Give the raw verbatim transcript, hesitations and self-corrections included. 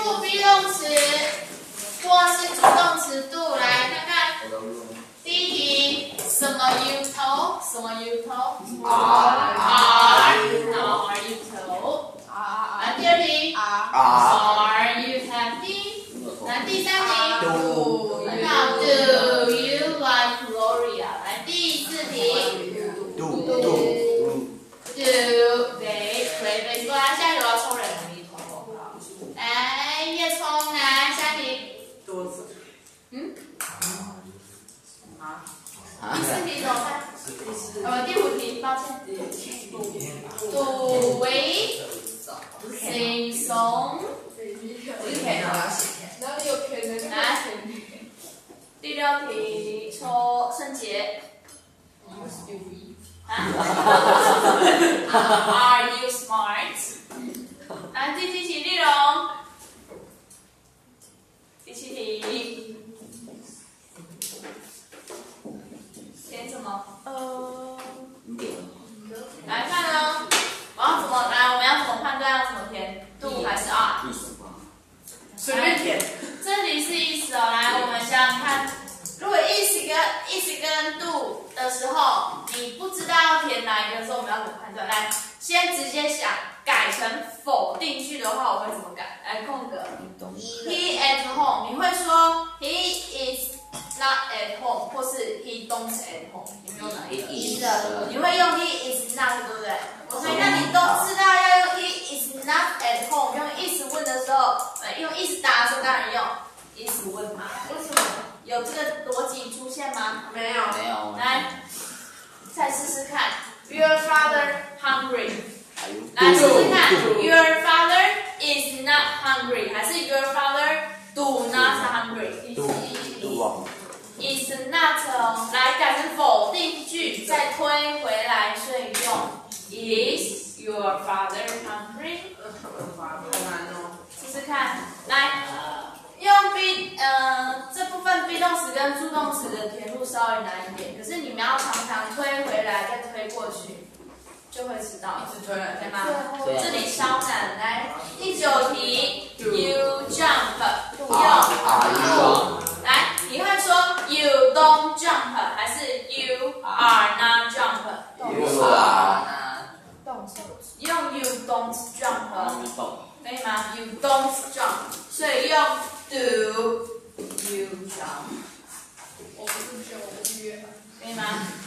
入 be 动词或是主动词 do， 来看看。第一题，什么 you told？ 什么 you told？Are are are you told？ 来第二题 ，Are you happy？ 来第三题 ，Do do you like Gloria？ 来第四题 ，Do do do do they play baseball？ 来下一个要抽人的一头，来叶聪来下一题， 多子。 嗯。 啊？ 第四题怎么办？呃，第五题，抱歉。Do we sing song？ 哪里有可能？ 来，第六题，抽圣洁。啊 ？Are you smart？ 来，第七题，丽蓉。第七题。 填什么？呃，来看呢，我要怎么来？我们要怎么判断要怎么填 ？do 还是 are？ 随便填。 这里是意思哦。来，我们想想看，如果意思跟意思跟 do 的时候，你不知道要填哪一个的时候，我们要怎么判断？来，先直接想改成否定句的话，我会怎么改？来，空格 ，he at home， 你会说 he is not at home， 或是 he don't at home， 有没有哪一个？一的，你会用 he is not， 对不对？所以那你都知道要用 he is not at home， 用 is 问的时候，呃，用 is 答的时候当然用 is 问嘛。为什么？有这个逻辑出现吗？ 没有。 没有。 来，再试试看 ，Your father hungry。 来试试看 ，Your father is not hungry， 还是 Your father do not hungry？ Do do is not 哦，来改成否定句，再推回来，所以用 Is your father hungry？ 好难哦。 试试看，来用 be 呃这部分 be 动词跟助动词的填入稍微难一点，可是你们要常常推回来再推过去。 就会知道， 一直推来对吗？ 对这里稍难。来，第九题 ，You jump， 用 来，你会说 You don't jump， 还是 You are not jump？ You are 动词。 用 You don't jump， 可以吗 ？You don't jump， 所以用 Do you jump？ 我不是学，我是约。 可以吗？